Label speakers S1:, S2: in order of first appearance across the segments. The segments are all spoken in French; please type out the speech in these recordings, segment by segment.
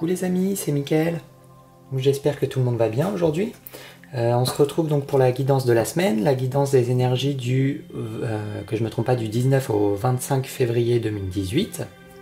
S1: les amis, c'est Mickaël. J'espère que tout le monde va bien aujourd'hui. On se retrouve donc pour la guidance de la semaine, la guidance des énergies du, que je me trompe pas, du 19 au 25 février 2018.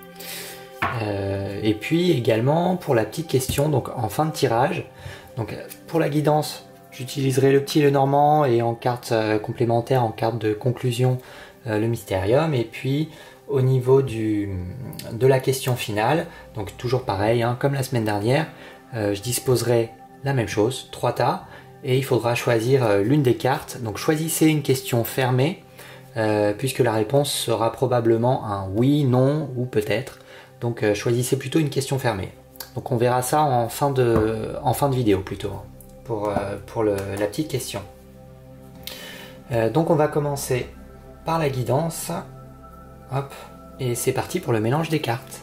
S1: Et puis également pour la petite question, donc en fin de tirage. Donc pour la guidance, j'utiliserai le petit Lenormand et en carte complémentaire, en carte de conclusion, le Mystérium. Et puis au niveau de la question finale, donc toujours pareil, hein, comme la semaine dernière, je disposerai la même chose, 3 tas, et il faudra choisir l'une des cartes. Donc choisissez une question fermée, puisque la réponse sera probablement un oui, non ou peut-être. Donc choisissez plutôt une question fermée. Donc on verra ça en fin de vidéo plutôt, pour la petite question. Donc on va commencer par la guidance. Hop, et c'est parti pour le mélange des cartes.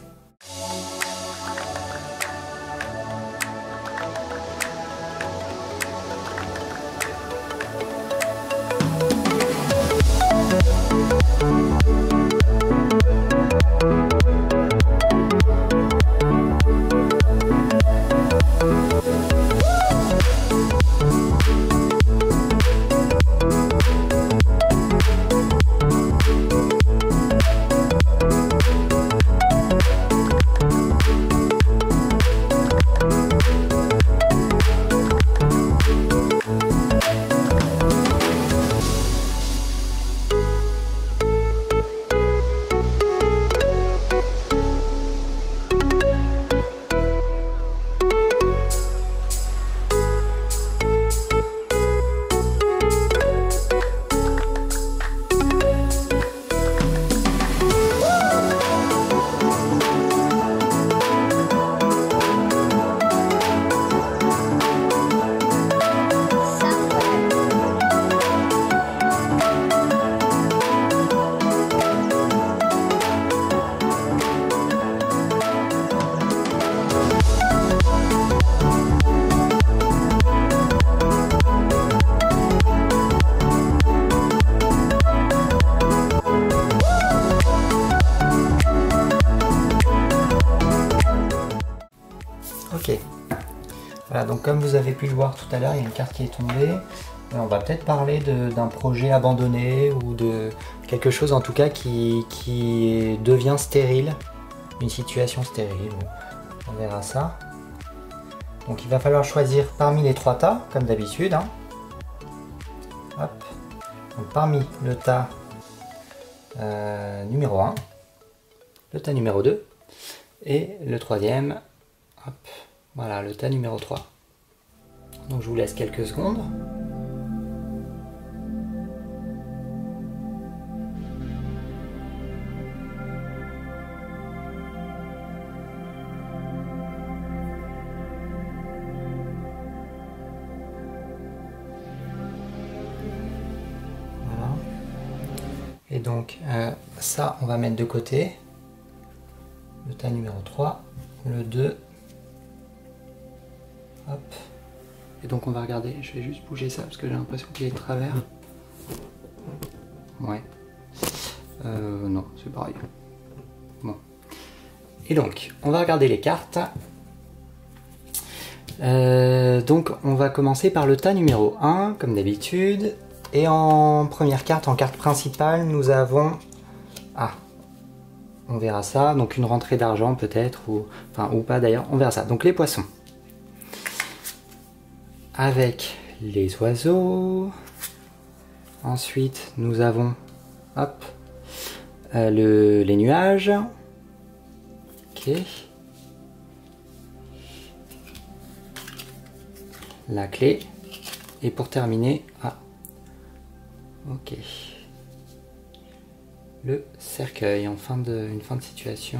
S1: Ok, voilà, donc comme vous avez pu le voir tout à l'heure, il y a une carte qui est tombée. On va peut-être parler d'un projet abandonné ou de quelque chose en tout cas qui devient stérile, une situation stérile. On verra ça. Donc il va falloir choisir parmi les 3 tas, comme d'habitude. Hein. Hop. Donc parmi le tas numéro 1, le tas numéro 2 et le troisième. Hop, voilà, le tas numéro 3. Donc je vous laisse quelques secondes. Voilà. Et donc ça, on va mettre de côté. Le tas numéro 3, le 2. Hop. Et donc on va regarder, je vais juste bouger ça parce que j'ai l'impression qu'il est de travers. Ouais. Non, c'est pareil. Bon. Et donc, on va regarder les cartes. Donc on va commencer par le tas numéro 1, comme d'habitude. Et en première carte, en carte principale, nous avons... Ah, on verra ça. Donc une rentrée d'argent peut-être, ou pas d'ailleurs, on verra ça. Donc les poissons. Avec les oiseaux. Ensuite, nous avons hop, les nuages. Ok. La clé. Et pour terminer, ok. Le cercueil en une fin de situation.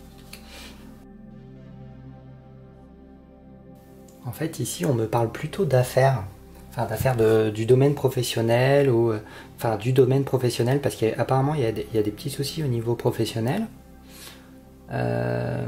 S1: En fait, ici, on me parle plutôt d'affaires, enfin d'affaires du domaine professionnel ou enfin du domaine professionnel parce qu'apparemment il y a des petits soucis au niveau professionnel. Alors,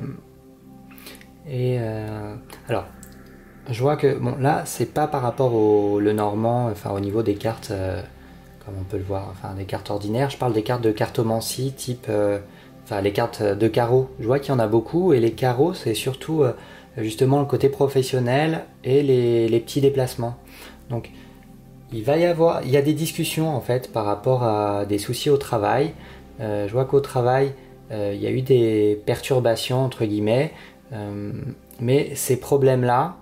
S1: je vois que bon là, c'est pas par rapport au Lenormand, enfin au niveau des cartes, comme on peut le voir, enfin des cartes ordinaires. Je parle des cartes de cartomancie type, enfin les cartes de carreau. Je vois qu'il y en a beaucoup et les carreaux, c'est surtout justement le côté professionnel et les petits déplacements. Donc il y a des discussions en fait par rapport à des soucis au travail. Je vois qu'au travail, il y a eu des perturbations entre guillemets, mais ces problèmes-là,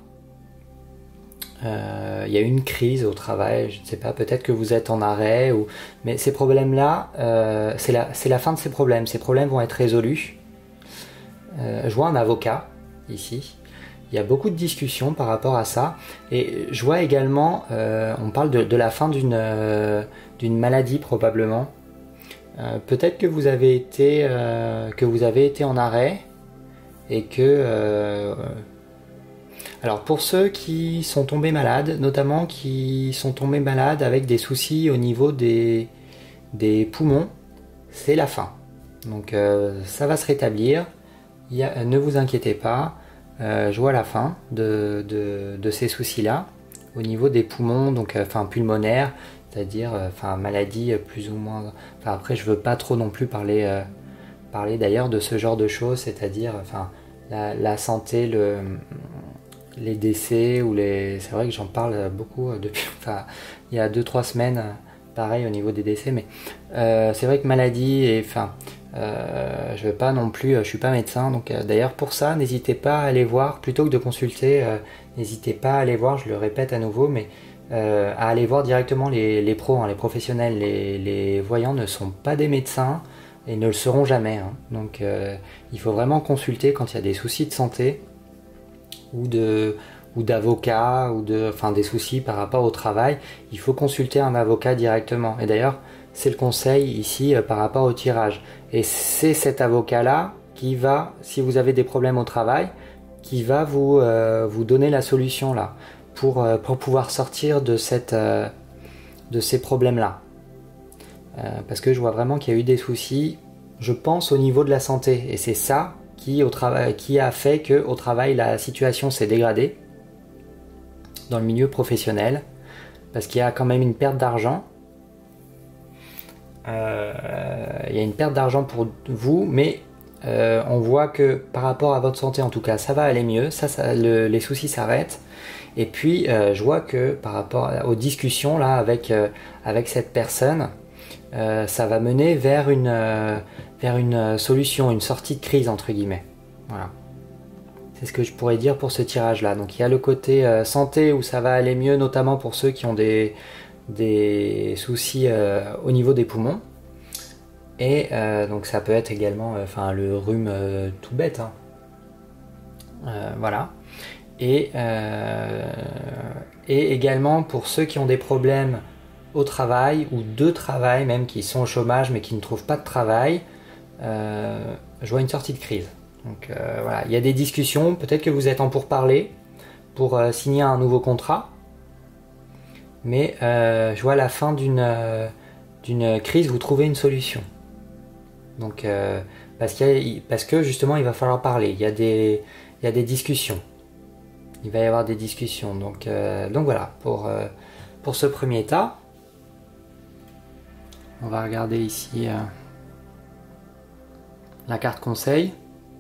S1: il y a eu une crise au travail, je ne sais pas, peut-être que vous êtes en arrêt, mais ces problèmes-là, c'est la fin de ces problèmes. Ces problèmes vont être résolus. Je vois un avocat ici. Il y a beaucoup de discussions par rapport à ça. Et je vois également, on parle de la fin d'une maladie probablement. Peut-être que vous avez été en arrêt et que... alors pour ceux qui sont tombés malades, notamment qui sont tombés malades avec des soucis au niveau des poumons, c'est la fin. Donc ça va se rétablir. Ne vous inquiétez pas, je vois la fin de ces soucis-là au niveau des poumons, donc pulmonaires, c'est-à-dire maladie plus ou moins. Après, je veux pas trop non plus parler d'ailleurs de ce genre de choses, c'est-à-dire la santé, les décès ou c'est vrai que j'en parle beaucoup depuis. Il y a 2-3 semaines, pareil au niveau des décès, mais c'est vrai que maladie et je veux pas non plus, je suis pas médecin, donc d'ailleurs pour ça n'hésitez pas à aller voir, plutôt que de consulter, n'hésitez pas à aller voir, je le répète à nouveau, mais à aller voir directement les pros, les professionnels. Les voyants ne sont pas des médecins et ne le seront jamais, donc il faut vraiment consulter quand il y a des soucis de santé ou d'avocat ou des soucis par rapport au travail. Il faut consulter un avocat directement, et d'ailleurs c'est le conseil ici par rapport au tirage. Et c'est cet avocat-là qui va, si vous avez des problèmes au travail, qui va vous donner la solution là pour pouvoir sortir de ces problèmes-là. Parce que je vois vraiment qu'il y a eu des soucis, je pense, au niveau de la santé. Et c'est ça qui a fait qu'au travail, la situation s'est dégradée dans le milieu professionnel. Parce qu'il y a quand même une perte d'argent. Il y a une perte d'argent pour vous, mais on voit que par rapport à votre santé, en tout cas, ça va aller mieux, les soucis s'arrêtent. Et puis je vois que par rapport aux discussions là avec cette personne, ça va mener vers une solution, une sortie de crise entre guillemets. Voilà. C'est ce que je pourrais dire pour ce tirage là. Donc il y a le côté santé où ça va aller mieux, notamment pour ceux qui ont des soucis au niveau des poumons, et donc ça peut être également le rhume tout bête, voilà, et également pour ceux qui ont des problèmes au travail ou de travail, même qui sont au chômage mais qui ne trouvent pas de travail, je vois une sortie de crise. Donc voilà, il y a des discussions, peut-être que vous êtes en pourparlers pour signer un nouveau contrat. Mais je vois à la fin d'une crise, vous trouvez une solution. Donc parce que justement il va falloir parler. Il y a des discussions. Il va y avoir des discussions. Donc voilà pour ce premier état. On va regarder ici la carte conseil.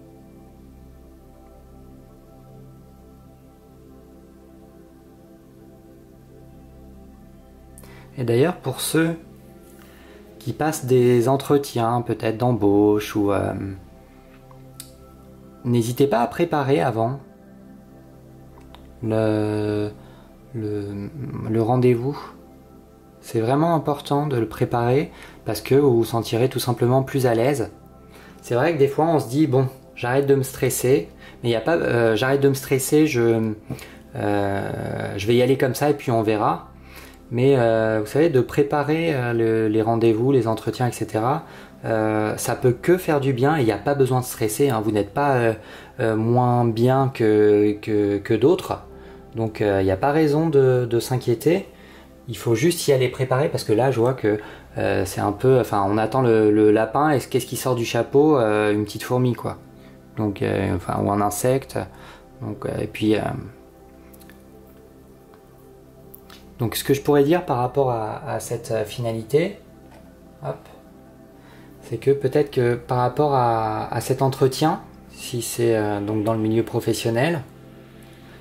S1: Et d'ailleurs, pour ceux qui passent des entretiens, peut-être d'embauche, ou n'hésitez pas à préparer avant le rendez-vous. C'est vraiment important de le préparer parce que vous vous sentirez tout simplement plus à l'aise. C'est vrai que des fois on se dit bon, j'arrête de me stresser, mais il n'y a pas j'arrête de me stresser, je vais y aller comme ça et puis on verra. Mais vous savez, de préparer les rendez-vous, les entretiens, etc., ça peut que faire du bien et il n'y a pas besoin de stresser, vous n'êtes pas moins bien que d'autres, donc il n'y a pas raison de s'inquiéter. Il faut juste y aller préparer parce que là je vois que c'est un peu, on attend le lapin et qu'est-ce qui sort du chapeau, une petite fourmi quoi, donc ou un insecte, donc et puis donc ce que je pourrais dire par rapport à cette finalité, c'est que peut-être que par rapport à cet entretien, si c'est donc dans le milieu professionnel,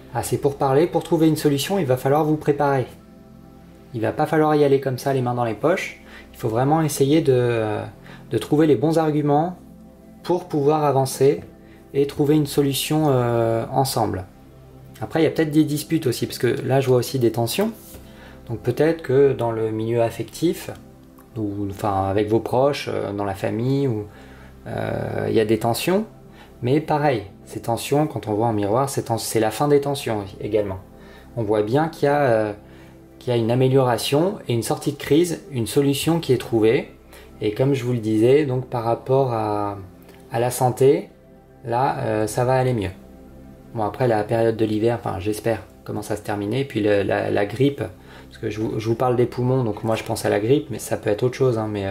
S1: à ces pourparlers. Pour trouver une solution, il va falloir vous préparer. Il va pas falloir y aller comme ça, les mains dans les poches. Il faut vraiment essayer de trouver les bons arguments pour pouvoir avancer et trouver une solution ensemble. Après, il y a peut-être des disputes aussi, parce que là, je vois aussi des tensions. Donc peut-être que dans le milieu affectif, ou enfin avec vos proches, dans la famille, il y a des tensions. Mais pareil, ces tensions, quand on voit en miroir, c'est la fin des tensions également. On voit bien qu'il y a une amélioration et une sortie de crise, une solution qui est trouvée. Et comme je vous le disais, donc par rapport à la santé, là, ça va aller mieux. Bon, après la période de l'hiver, enfin j'espère, commence à se terminer. Et puis la grippe, parce que je vous parle des poumons, donc moi je pense à la grippe, mais ça peut être autre chose. Hein,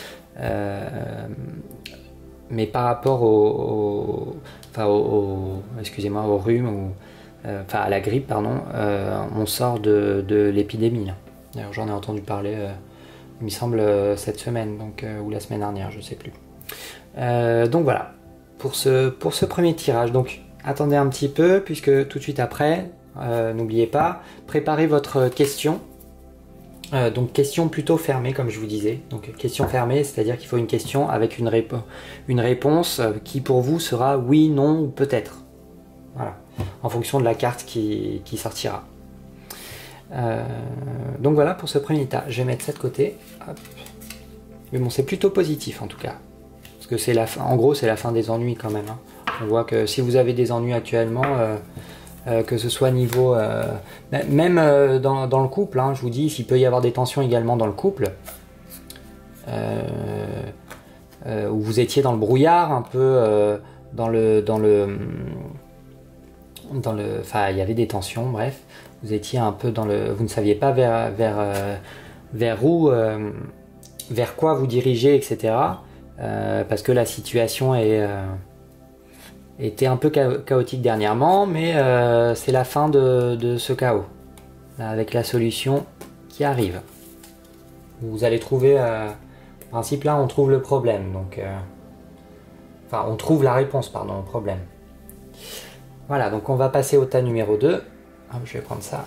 S1: mais par rapport excusez-moi, au rhume ou à la grippe, pardon, on sort de l'épidémie. D'ailleurs, j'en ai entendu parler, il me semble, cette semaine, donc, ou la semaine dernière, je sais plus. Donc voilà, pour ce premier tirage. Donc attendez un petit peu, puisque tout de suite après, n'oubliez pas, préparez votre question. Donc question plutôt fermée, comme je vous disais. Donc question fermée, c'est-à-dire qu'il faut une question avec une réponse qui pour vous sera oui, non ou peut-être. Voilà, en fonction de la carte qui sortira. Donc voilà pour ce premier tas. Je vais mettre ça de côté. Hop. Mais bon, c'est plutôt positif en tout cas. Parce que c'est en gros, c'est la fin des ennuis quand même. Hein. On voit que si vous avez des ennuis actuellement, que ce soit niveau... même dans le couple, hein, je vous dis, s'il peut y avoir des tensions également dans le couple, où vous étiez dans le brouillard, un peu enfin, il y avait des tensions, bref, vous étiez un peu vous ne saviez pas vers où, vers quoi vous dirigez, etc. Parce que la situation était un peu chaotique dernièrement, mais c'est la fin de ce chaos, avec la solution qui arrive. Vous allez trouver, en principe là on trouve le problème, donc enfin on trouve la réponse, pardon, au problème. Voilà, donc on va passer au tas numéro 2. Hop, je vais prendre ça.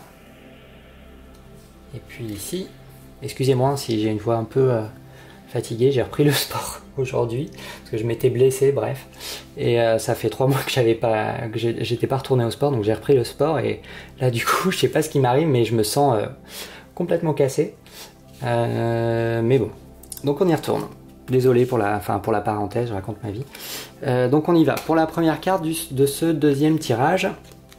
S1: Et puis ici, excusez-moi si j'ai une voix un peu fatiguée, j'ai repris le sport aujourd'hui, parce que je m'étais blessé, bref. Et ça fait 3 mois que j'étais pas retourné au sport, donc j'ai repris le sport. Et là du coup, je sais pas ce qui m'arrive, mais je me sens complètement cassé. Mais bon, donc on y retourne. Désolé pour la parenthèse, je raconte ma vie. Donc on y va. Pour la première carte de ce deuxième tirage.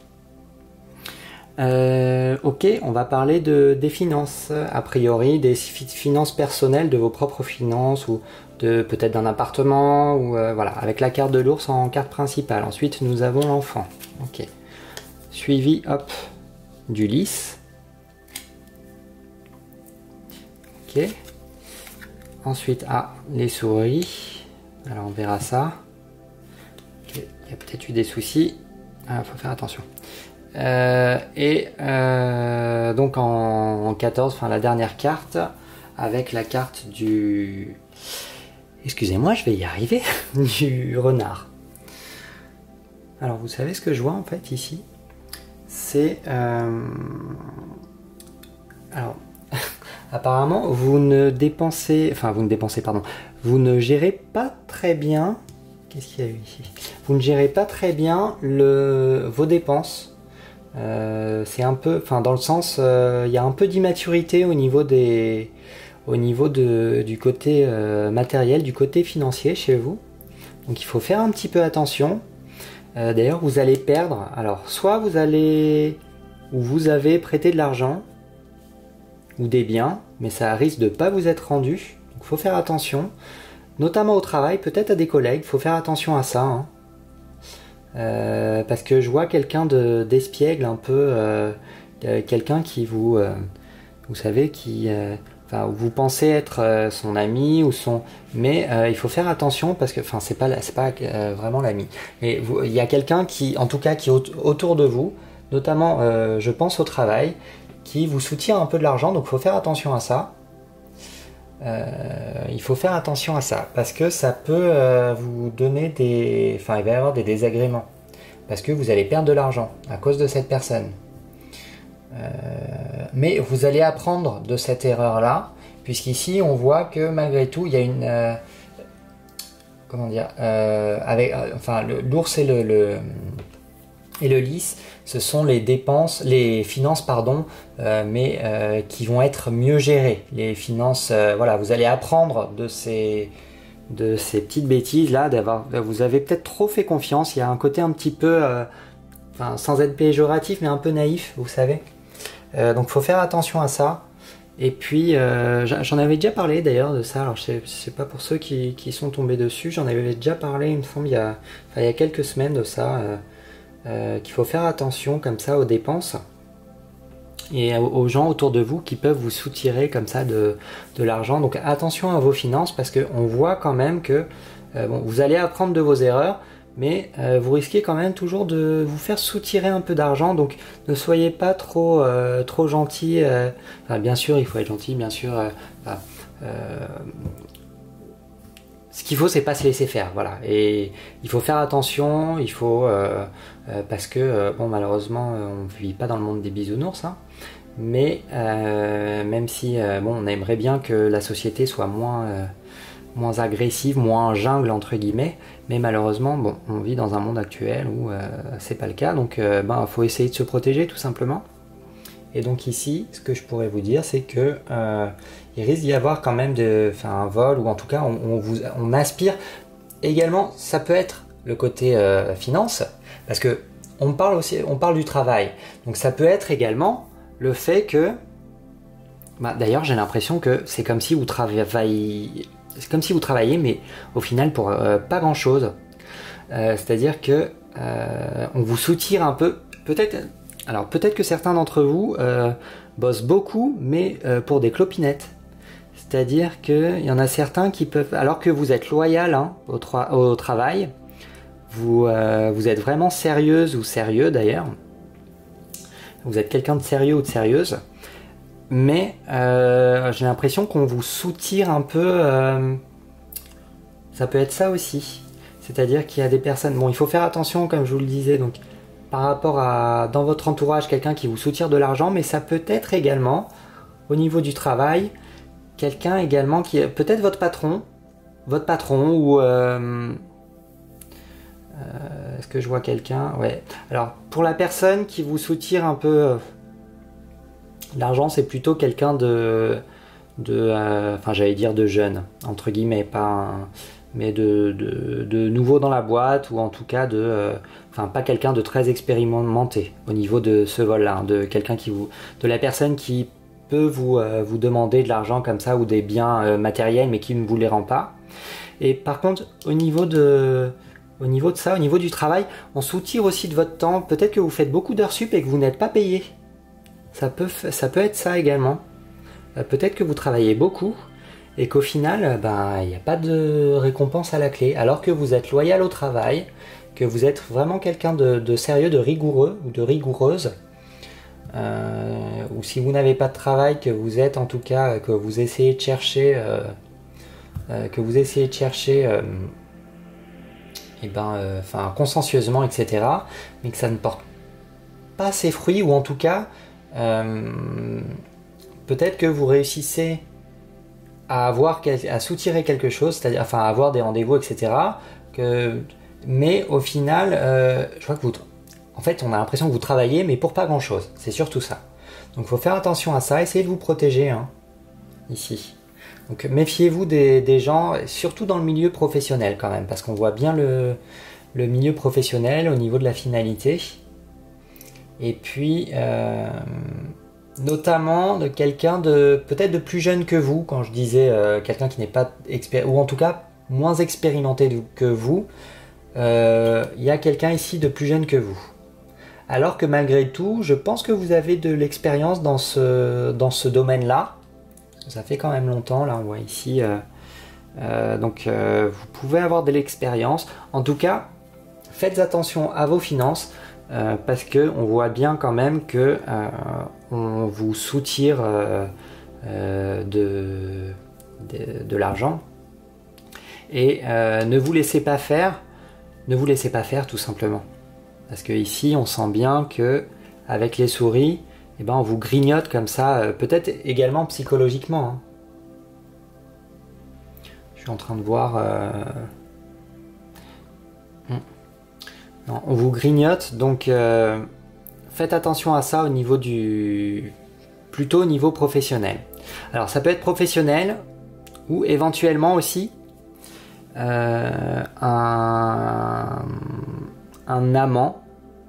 S1: Ok, on va parler des finances, a priori, des finances personnelles, de vos propres finances, ou peut-être d'un appartement, ou voilà, avec la carte de l'ours en carte principale. Ensuite, nous avons l'enfant. Ok. Suivi, hop, du lys. Ok. Ensuite, les souris. Alors, on verra ça. Okay. Il y a peut-être eu des soucis. Il faut faire attention. Donc en 14, enfin la dernière carte, avec la carte du... Excusez-moi, je vais y arriver. Du renard. Alors, vous savez ce que je vois en fait ici? C'est... Alors... Apparemment, vous ne gérez pas très bien. Qu'est-ce qu'il y a eu ici? Vous ne gérez pas très bien vos dépenses. C'est un peu, enfin dans le sens, il y a un peu d'immaturité au niveau du côté matériel, du côté financier chez vous. Donc il faut faire un petit peu attention. D'ailleurs, vous allez perdre. Alors, soit vous avez prêté de l'argent ou des biens, mais ça risque de ne pas vous être rendu. Donc il faut faire attention, notamment au travail, peut-être à des collègues, il faut faire attention à ça. Hein. Parce que je vois quelqu'un d'espiègle, un peu, quelqu'un qui vous savez, vous pensez être son ami ou mais il faut faire attention parce que, c'est pas vraiment l'ami. Mais il y a quelqu'un qui est autour de vous, notamment, je pense au travail, qui vous soutient un peu de l'argent, donc il faut faire attention à ça. Il faut faire attention à ça, parce que ça peut vous donner il va y avoir des désagréments. parce que vous allez perdre de l'argent à cause de cette personne. Mais vous allez apprendre de cette erreur-là, puisqu'ici on voit que malgré tout il y a une comment dire, enfin l'ours et le lys, ce sont les dépenses, les finances pardon, mais qui vont être mieux gérées. Les finances, voilà, vous allez apprendre de ces petites bêtises là, vous avez peut-être trop fait confiance. Il y a un côté un petit peu, enfin, sans être péjoratif, mais un peu naïf, vous savez. Donc faut faire attention à ça. Et puis j'en avais déjà parlé d'ailleurs de ça. Alors je sais pas pour ceux qui sont tombés dessus, j'en avais déjà parlé, il me semble, il y a quelques semaines de ça, qu'il faut faire attention comme ça aux dépenses et aux gens autour de vous qui peuvent vous soutirer comme ça de l'argent. Donc attention à vos finances, parce qu'on voit quand même que bon, vous allez apprendre de vos erreurs, mais vous risquez quand même toujours de vous faire soutirer un peu d'argent. Donc ne soyez pas trop gentil. Enfin, bien sûr, il faut être gentil, bien sûr. Ce qu'il faut, c'est pas se laisser faire, voilà. Et il faut faire attention, il faut parce que bon, malheureusement, on vit pas dans le monde des bisounours, hein. Mais même si bon, on aimerait bien que la société soit moins agressive, moins jungle entre guillemets, mais malheureusement, bon, on vit dans un monde actuel où c'est pas le cas, donc faut essayer de se protéger tout simplement. Et donc ici, ce que je pourrais vous dire, c'est que il risque d'y avoir quand même un vol, ou en tout cas on aspire également. Ça peut être le côté finance, parce que on parle du travail, donc ça peut être également le fait que d'ailleurs j'ai l'impression que c'est comme si vous travaillez, mais au final pour pas grand chose. C'est-à-dire que on vous soutire un peu, peut-être que certains d'entre vous bossent beaucoup, mais pour des clopinettes. C'est-à-dire qu'il y en a certains qui peuvent, alors que vous êtes loyal hein, au travail, vous êtes vraiment sérieuse ou sérieux d'ailleurs, vous êtes quelqu'un de sérieux ou de sérieuse, mais j'ai l'impression qu'on vous soutire un peu, ça peut être ça aussi. C'est-à-dire qu'il y a des personnes, bon, il faut faire attention comme je vous le disais, donc par rapport à dans votre entourage quelqu'un qui vous soutire de l'argent, mais ça peut être également au niveau du travail quelqu'un également qui est peut-être votre patron ou est-ce que je vois quelqu'un? Ouais. Alors pour la personne qui vous soutire un peu l'argent, c'est plutôt quelqu'un enfin j'allais dire de jeune entre guillemets, mais de nouveau dans la boîte, ou en tout cas pas quelqu'un de très expérimenté au niveau de ce vol-là, de la personne qui peut vous demander de l'argent comme ça, ou des biens matériels, mais qui ne vous les rend pas. Et par contre, au niveau de ça, au niveau du travail, on soutire aussi de votre temps. Peut-être que vous faites beaucoup d'heures sup et que vous n'êtes pas payé. Ça peut être ça également. Peut-être que vous travaillez beaucoup et qu'au final, il n'y a pas de récompense à la clé, alors que vous êtes loyal au travail, que vous êtes vraiment quelqu'un de sérieux, de rigoureux ou de rigoureuse. Ou si vous n'avez pas de travail, que vous êtes en tout cas, que vous essayez de chercher, consciencieusement, etc., mais que ça ne porte pas ses fruits, ou en tout cas peut-être que vous réussissez à soutirer quelque chose, c'est-à-dire à avoir des rendez-vous, etc., mais au final je crois que en fait, on a l'impression que vous travaillez, mais pour pas grand-chose. C'est surtout ça. Donc, il faut faire attention à ça. Essayez de vous protéger, hein, ici. Donc, méfiez-vous des gens, surtout dans le milieu professionnel, quand même, parce qu'on voit bien le milieu professionnel au niveau de la finalité. Et puis, notamment de quelqu'un peut-être de plus jeune que vous, quand je disais quelqu'un qui n'est pas ou en tout cas moins expérimenté que vous. Il y a quelqu'un ici de plus jeune que vous. Alors que malgré tout, je pense que vous avez de l'expérience dans ce domaine-là. Ça fait quand même longtemps, là on voit ici. Donc vous pouvez avoir de l'expérience. En tout cas, faites attention à vos finances, parce qu'on voit bien quand même que on vous soutire de l'argent. Et ne vous laissez pas faire tout simplement. Parce que ici, on sent bien que avec les souris, eh ben, on vous grignote comme ça, peut-être également psychologiquement. Hein. Je suis en train de voir... Non, on vous grignote, donc faites attention à ça au niveau du... plutôt au niveau professionnel. Alors ça peut être professionnel, ou éventuellement aussi un amant.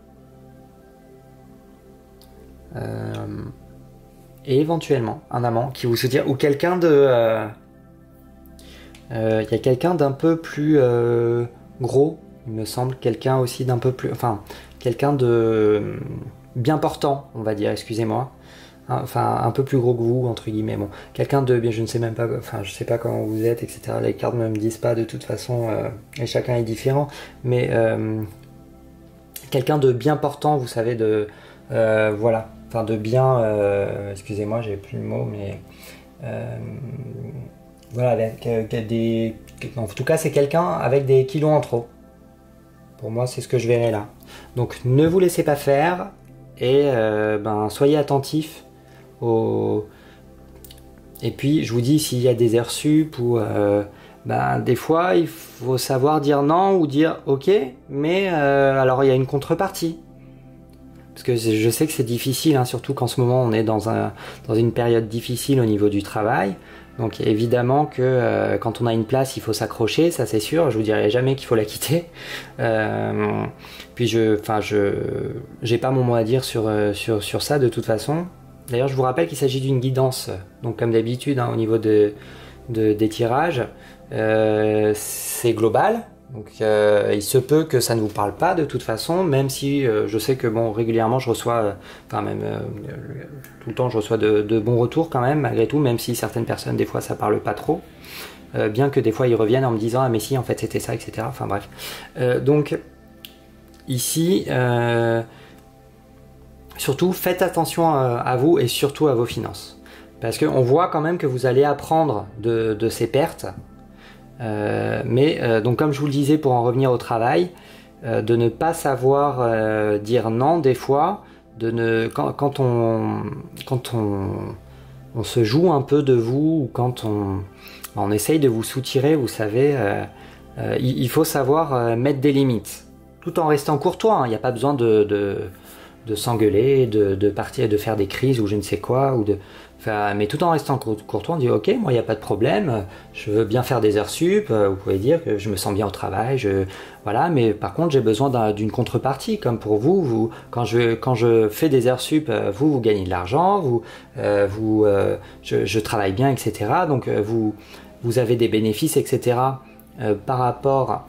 S1: Et éventuellement un amant qui vous soutient, ou quelqu'un de... il y a quelqu'un d'un peu plus gros, il me semble, quelqu'un aussi d'un peu plus... Enfin, quelqu'un de bien portant, on va dire, excusez-moi. Enfin, un peu plus gros que vous, entre guillemets. Bon, quelqu'un de bien, je ne sais même pas, enfin, je sais pas comment vous êtes, etc. Les cartes ne me disent pas de toute façon, et chacun est différent. Mais quelqu'un de bien portant, vous savez, de... voilà. Enfin, de bien... excusez-moi, j'ai plus le mot, mais... voilà, avec des... En tout cas, c'est quelqu'un avec des kilos en trop. Pour moi, c'est ce que je verrai là. Donc, ne vous laissez pas faire et soyez attentifs aux... Et puis, je vous dis, s'il y a des heures sup ou... des fois, il faut savoir dire non ou dire ok, mais alors il y a une contrepartie. Parce que je sais que c'est difficile, hein, surtout qu'en ce moment, on est dans une période difficile au niveau du travail. Donc évidemment que quand on a une place, il faut s'accrocher, ça c'est sûr. Je vous dirai jamais qu'il faut la quitter. Puis j'ai pas mon mot à dire sur ça de toute façon. D'ailleurs, je vous rappelle qu'il s'agit d'une guidance. Donc comme d'habitude, hein, au niveau des tirages, c'est global. Donc il se peut que ça ne vous parle pas de toute façon, même si je sais que bon, régulièrement je reçois, tout le temps je reçois de bons retours quand même, malgré tout, même si certaines personnes des fois ça parle pas trop, bien que des fois ils reviennent en me disant ah mais si en fait c'était ça, etc. Enfin bref. Donc ici, surtout faites attention à vous et surtout à vos finances. Parce qu'on voit quand même que vous allez apprendre de ces pertes. Donc comme je vous le disais, pour en revenir au travail, de ne pas savoir dire non des fois, quand on se joue un peu de vous, ou quand on essaye de vous soutirer, vous savez, il faut savoir mettre des limites, tout en restant courtois, hein. Il n'y a pas besoin de s'engueuler, de partir, de faire des crises ou je ne sais quoi, mais tout en restant courtois, on dit ok, moi il n'y a pas de problème, je veux bien faire des heures sup, vous pouvez dire que je me sens bien au travail, voilà, mais par contre j'ai besoin d'une contrepartie, comme pour vous, quand je fais des heures sup, vous gagnez de l'argent, je travaille bien, etc. Donc vous avez des bénéfices, etc. Par rapport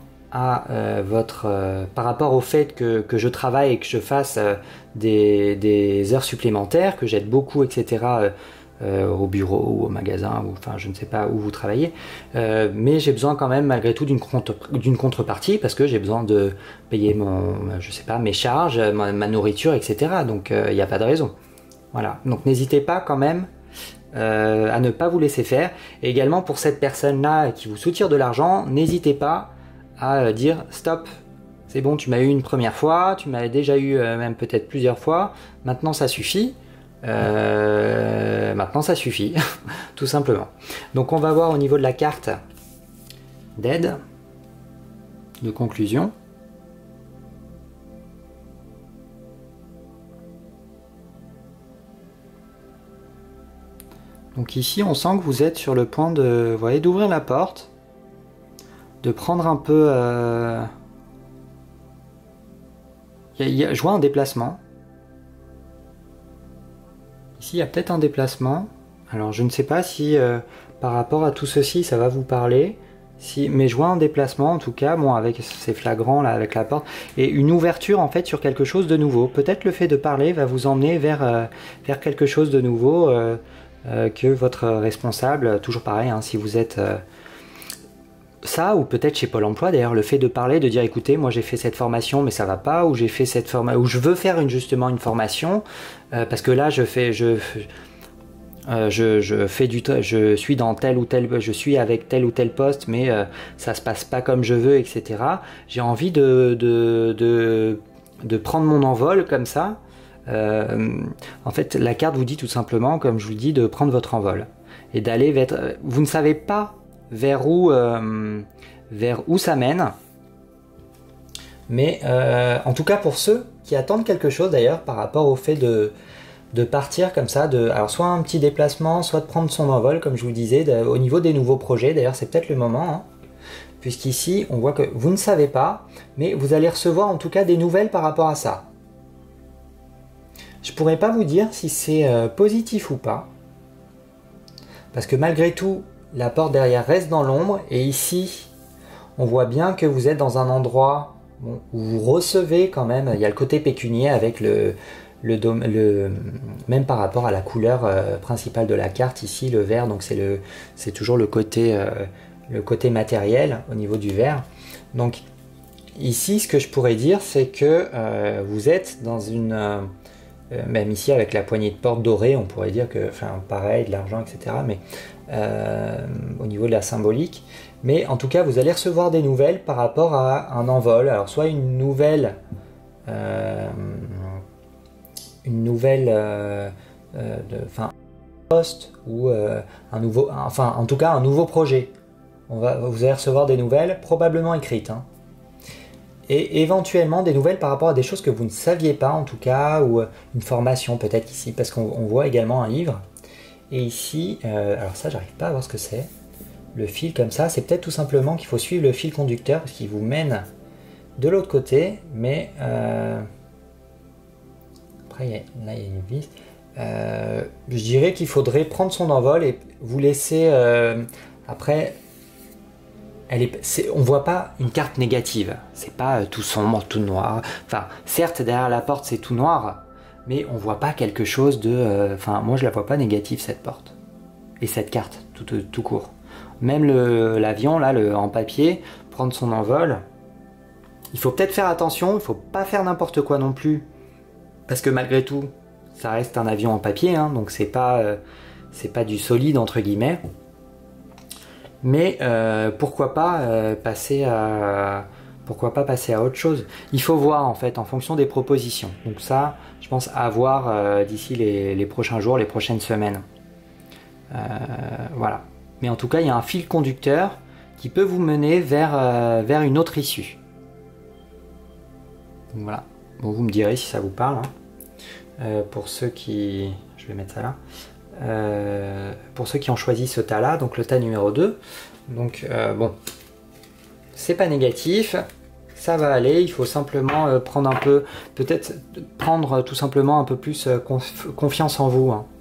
S1: au fait que je travaille et que je fasse des heures supplémentaires, que j'aide beaucoup, etc. Au bureau ou au magasin, ou enfin je ne sais pas où vous travaillez, mais j'ai besoin quand même malgré tout d'une contrepartie, parce que j'ai besoin de payer mes charges, ma nourriture, etc. Donc il n'y a pas de raison. Voilà. Donc n'hésitez pas quand même à ne pas vous laisser faire. Et également pour cette personne-là qui vous soutire de l'argent, n'hésitez pas à dire stop, c'est bon, tu m'as eu une première fois, tu m'as déjà eu même peut-être plusieurs fois, maintenant ça suffit. Maintenant ça suffit, tout simplement. Donc on va voir au niveau de la carte d'aide, de conclusion. Donc ici on sent que vous êtes sur le point de, vous voyez, d'ouvrir la porte, de prendre un peu... je vois un déplacement. Ici, il y a peut-être un déplacement. Alors, je ne sais pas si par rapport à tout ceci, ça va vous parler. Mais je vois un déplacement, en tout cas, bon, avec ces flagrants là, avec la porte, et une ouverture en fait sur quelque chose de nouveau. Peut-être le fait de parler va vous emmener vers quelque chose de nouveau que votre responsable. Toujours pareil, hein, si vous êtes ça, ou peut-être chez Pôle Emploi d'ailleurs, le fait de parler, de dire écoutez, moi j'ai fait cette formation mais ça va pas, ou j'ai fait cette formation, ou je veux faire justement une formation parce que là je suis dans tel ou tel, je suis avec tel ou tel poste, mais ça se passe pas comme je veux, etc. J'ai envie de de prendre mon envol comme ça. En fait, la carte vous dit tout simplement, comme je vous dis, de prendre votre envol et d'aller vers... Vous ne savez pas vers où ça mène, mais en tout cas pour ceux qui attendent quelque chose d'ailleurs par rapport au fait de partir comme ça, alors soit un petit déplacement, soit de prendre son envol, comme je vous disais, au niveau des nouveaux projets. D'ailleurs, c'est peut-être le moment, hein, puisqu'ici, on voit que vous ne savez pas, mais vous allez recevoir en tout cas des nouvelles par rapport à ça. Je pourrais pas vous dire si c'est positif ou pas, parce que malgré tout, la porte derrière reste dans l'ombre, et ici, on voit bien que vous êtes dans un endroit où vous recevez quand même, il y a le côté pécunier avec même par rapport à la couleur principale de la carte, ici, le vert, donc c'est toujours le côté matériel au niveau du vert. Donc ici, ce que je pourrais dire, c'est que vous êtes dans une... même ici avec la poignée de porte dorée, on pourrait dire que, enfin pareil, de l'argent, etc. Mais au niveau de la symbolique. Mais en tout cas, vous allez recevoir des nouvelles par rapport à un envol. Alors soit une nouvelle poste ou un nouveau, enfin en tout cas un nouveau projet. Vous allez recevoir des nouvelles, probablement écrites. Hein. Et éventuellement des nouvelles par rapport à des choses que vous ne saviez pas en tout cas, ou une formation peut-être ici, parce qu'on voit également un livre. Et ici, alors ça j'arrive pas à voir ce que c'est, le fil comme ça, c'est peut-être tout simplement qu'il faut suivre le fil conducteur, parce qu'il vous mène de l'autre côté, mais après là il y a une vis. Je dirais qu'il faudrait prendre son envol et vous laisser après... on voit pas une carte négative, c'est pas tout sombre, tout noir. Enfin, certes, derrière la porte, c'est tout noir, mais on voit pas quelque chose de... Enfin, moi, je la vois pas négative, cette porte. Et cette carte, tout court. Même l'avion, là, en papier, prendre son envol, il faut peut-être faire attention, il faut pas faire n'importe quoi non plus, parce que malgré tout, ça reste un avion en papier, hein, donc c'est pas du solide, entre guillemets. Mais pourquoi pas passer à autre chose. Il faut voir en fait en fonction des propositions. Donc ça, je pense à voir d'ici les prochains jours, les prochaines semaines. Voilà. Mais en tout cas, il y a un fil conducteur qui peut vous mener vers une autre issue. Donc voilà. Bon, vous me direz si ça vous parle. Hein. Pour ceux qui... Je vais mettre ça là. Pour ceux qui ont choisi ce tas là, donc le tas numéro 2, donc bon, c'est pas négatif, ça va aller, il faut simplement prendre un peu, peut-être prendre tout simplement un peu plus confiance en vous. Hein.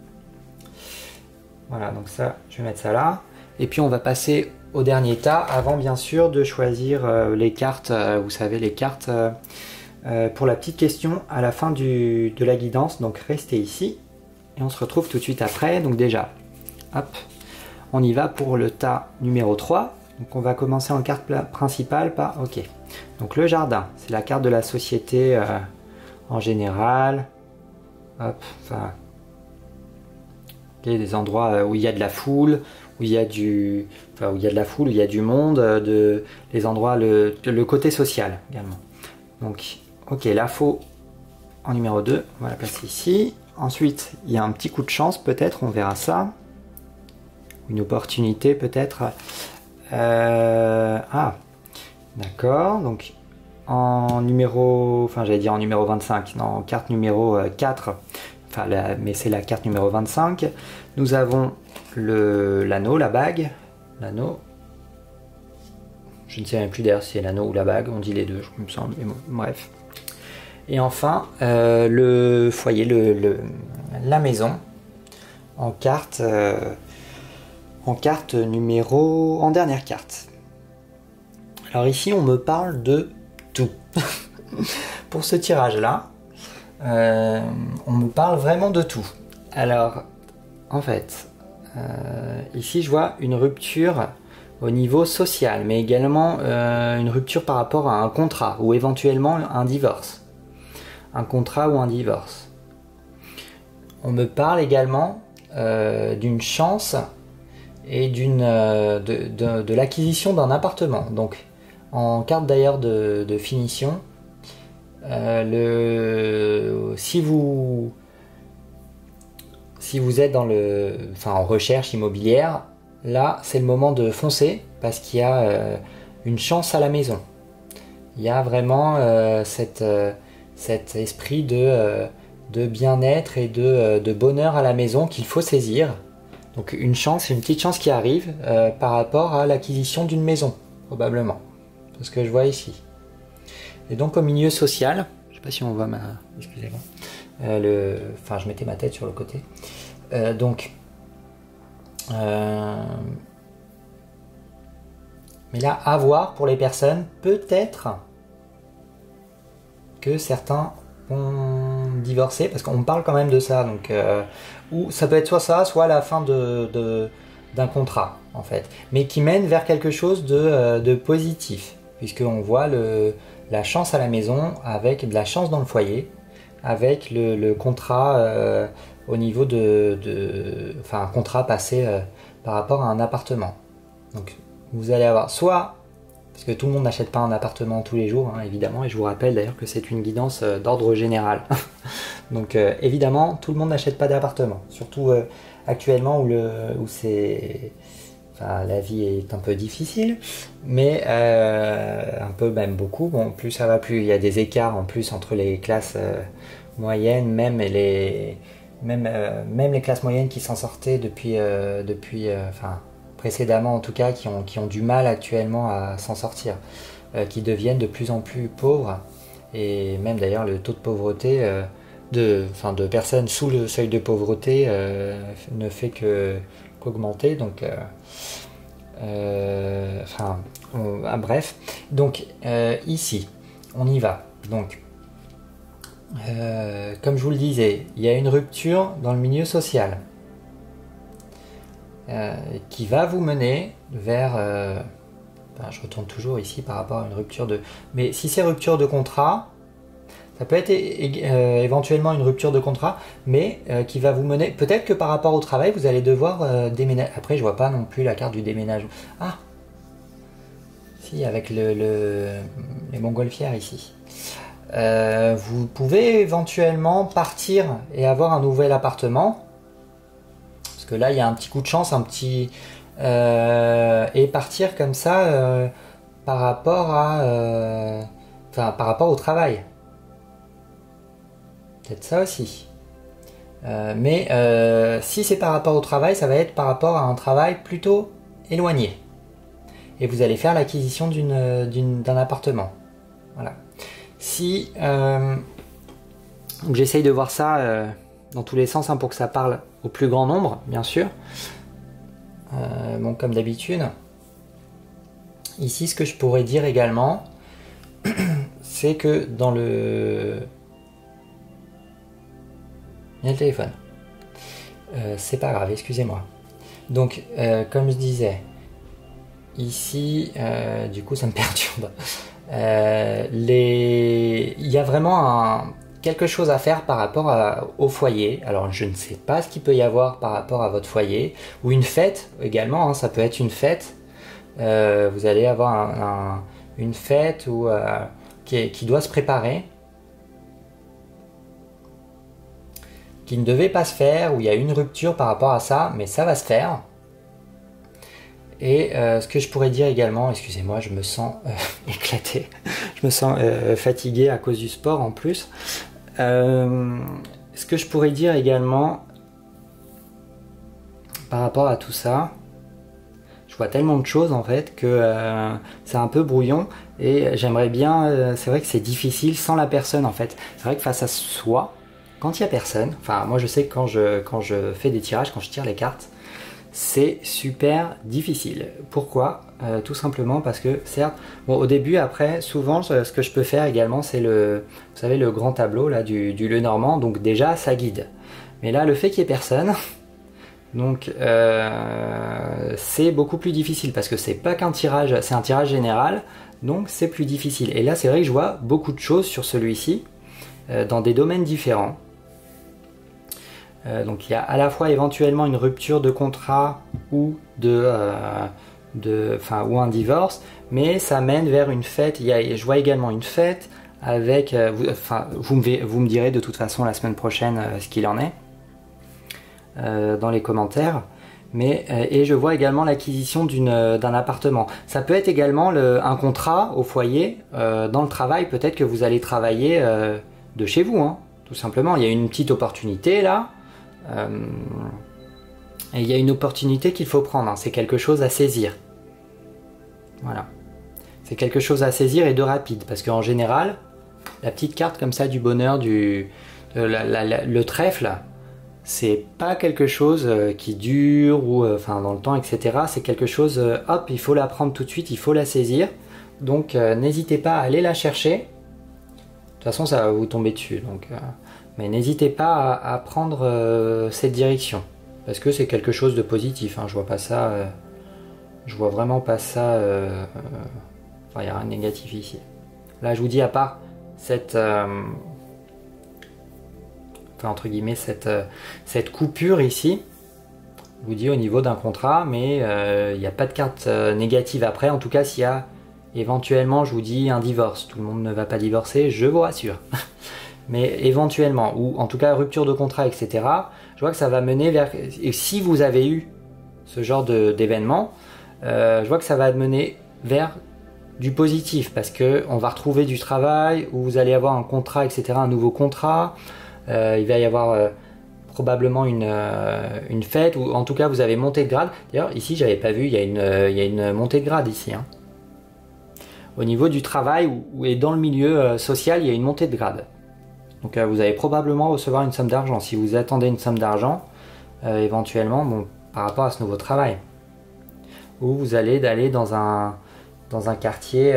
S1: Voilà, donc ça, je vais mettre ça là, et puis on va passer au dernier tas, avant bien sûr de choisir les cartes, vous savez, les cartes pour la petite question à la fin de la guidance, donc restez ici. Et on se retrouve tout de suite après. Donc déjà, hop, on y va pour le tas numéro 3. Donc on va commencer en carte principale par... Ok. Donc le jardin, c'est la carte de la société en général. Hop, enfin... Okay, des endroits où il y a de la foule, où il y a du... Enfin, où il y a de la foule, où il y a du monde, les endroits, le côté social également. Donc, ok, l'info en numéro 2, on va la placer ici. Ensuite, il y a un petit coup de chance, peut-être, on verra ça. Une opportunité, peut-être. Ah, d'accord. Donc, en numéro... Enfin, j'allais dire en numéro 25. Non, en carte numéro 4. Enfin, mais c'est la carte numéro 25. Nous avons l'anneau, la bague. L'anneau. Je ne sais même plus d'ailleurs si c'est l'anneau ou la bague. On dit les deux, il me semble. Mais bon, bref. Et enfin, le foyer, la maison, en carte numéro... en dernière carte. Alors ici, on me parle de tout. Pour ce tirage-là, on me parle vraiment de tout. Alors, en fait, ici, je vois une rupture au niveau social, mais également une rupture par rapport à un contrat, ou éventuellement un divorce. Un contrat ou un divorce. On me parle également d'une chance et de l'acquisition d'un appartement. Donc, en carte d'ailleurs de finition, Si vous êtes en recherche immobilière, là c'est le moment de foncer parce qu'il y a une chance à la maison. Il y a vraiment cet esprit de bien-être et de bonheur à la maison qu'il faut saisir. Donc une petite chance qui arrive par rapport à l'acquisition d'une maison, probablement. C'est ce que je vois ici. Et donc au milieu social, je ne sais pas si on voit excusez-moi. Je mettais ma tête sur le côté. Mais là, à voir pour les personnes, peut-être que certains vont divorcer, parce qu'on parle quand même de ça. Donc, ou ça peut être soit ça, soit la fin d'un contrat, en fait. Mais qui mène vers quelque chose de positif, puisqu'on voit la chance à la maison avec de la chance dans le foyer, avec le contrat au niveau un contrat passé par rapport à un appartement. Donc vous allez avoir soit, parce que tout le monde n'achète pas un appartement tous les jours, hein, évidemment, et je vous rappelle d'ailleurs que c'est une guidance d'ordre général. Donc évidemment, tout le monde n'achète pas d'appartement, surtout actuellement où la vie est un peu difficile, mais un peu même beaucoup. Bon, plus ça va, plus il y a des écarts en plus entre les classes moyennes, même les classes moyennes qui s'en sortaient depuis précédemment en tout cas, qui ont du mal actuellement à s'en sortir, qui deviennent de plus en plus pauvres, et même d'ailleurs le taux de pauvreté de personnes sous le seuil de pauvreté ne fait qu'augmenter. Donc bref, donc ici on y va. Donc comme je vous le disais, il y a une rupture dans le milieu social qui va vous mener vers je retourne toujours ici par rapport à une rupture mais si c'est rupture de contrat, ça peut être éventuellement une rupture de contrat, mais qui va vous mener, peut-être que par rapport au travail vous allez devoir déménager. Après je vois pas non plus la carte du déménagement. Ah si, avec les montgolfières ici. Vous pouvez éventuellement partir et avoir un nouvel appartement, parce que là il y a un petit coup de chance, et partir comme ça par rapport au travail. Peut-être ça aussi. Mais si c'est par rapport au travail, ça va être par rapport à un travail plutôt éloigné. Et vous allez faire l'acquisition d'un appartement. Voilà. Donc j'essaye de voir ça dans tous les sens pour que ça parle au plus grand nombre, bien sûr. Comme d'habitude. Ici, ce que je pourrais dire également, c'est que dans le... Il y a le téléphone. C'est pas grave, excusez-moi. Donc, comme je disais, ici, du coup, ça me perturbe. Il y a vraiment quelque chose à faire par rapport au foyer. Alors je ne sais pas ce qu'il peut y avoir par rapport à votre foyer, ou une fête également, hein, ça peut être une fête. Vous allez avoir une fête qui doit se préparer, qui ne devait pas se faire, où il y a une rupture par rapport à ça, mais ça va se faire. Et ce que je pourrais dire également, excusez-moi, je me sens éclaté, je me sens fatigué à cause du sport en plus. Ce que je pourrais dire également par rapport à tout ça, je vois tellement de choses en fait que c'est un peu brouillon, et j'aimerais bien, c'est vrai que c'est difficile sans la personne en fait. C'est vrai que face à soi, quand il n'y a personne, enfin moi je sais que quand je fais des tirages, quand je tire les cartes, c'est super difficile. Pourquoi ? Tout simplement parce que certes, au début, après, souvent ce que je peux faire également, c'est vous savez, le grand tableau là du Lenormand, donc déjà ça guide. Mais là, le fait qu'il n'y ait personne, donc c'est beaucoup plus difficile, parce que c'est pas qu'un tirage, c'est un tirage général, donc c'est plus difficile. Et là, c'est vrai que je vois beaucoup de choses sur celui-ci, dans des domaines différents. Donc il y a à la fois éventuellement une rupture de contrat ou ou un divorce, mais ça mène vers une fête. Je vois également une fête avec, vous me direz de toute façon la semaine prochaine ce qu'il en est dans les commentaires. Mais, et je vois également l'acquisition d'un appartement. Ça peut être également un contrat au foyer, dans le travail, peut-être que vous allez travailler de chez vous, hein, tout simplement. Il y a une petite opportunité là, et il y a une opportunité qu'il faut prendre, hein. C'est quelque chose à saisir. Voilà. C'est quelque chose à saisir et de rapide, parce qu'en général, la petite carte comme ça du bonheur, le trèfle, c'est pas quelque chose qui dure ou dans le temps, etc. C'est quelque chose, hop, il faut la prendre tout de suite, il faut la saisir. Donc n'hésitez pas à aller la chercher. De toute façon, ça va vous tomber dessus. Donc, mais n'hésitez pas à prendre cette direction, parce que c'est quelque chose de positif. Hein. Je vois pas ça, je vois vraiment pas ça. Il n'y a rien de négatif ici. Là, je vous dis, à part cette entre guillemets cette coupure ici, je vous dis au niveau d'un contrat, mais il n'y a pas de carte négative après. En tout cas, s'il y a éventuellement, je vous dis, un divorce, tout le monde ne va pas divorcer, je vous rassure. Mais éventuellement, ou en tout cas rupture de contrat, etc. Je vois que ça va mener vers, et si vous avez eu ce genre d'événement, je vois que ça va mener vers du positif, parce que on va retrouver du travail, ou vous allez avoir un contrat, etc., un nouveau contrat. Il va y avoir probablement une fête, ou en tout cas vous avez monté de grade. D'ailleurs ici j'avais pas vu, il y a une montée de grade ici, hein. Au niveau du travail et dans le milieu social, il y a une montée de grade. Donc vous allez probablement recevoir une somme d'argent, si vous attendez une somme d'argent éventuellement, bon, par rapport à ce nouveau travail, ou vous allez aller dans un quartier